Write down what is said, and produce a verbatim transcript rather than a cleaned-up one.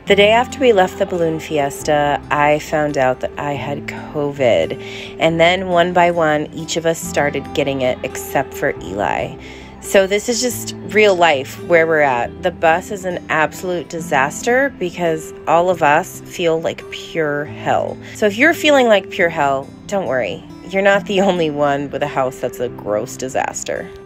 The day after we left the Balloon Fiesta, I found out that I had COVID. And then one by one, each of us started getting it except for Eli. So this is just real life where we're at. The bus is an absolute disaster because all of us feel like pure hell. So if you're feeling like pure hell, don't worry. You're not the only one with a house that's a gross disaster.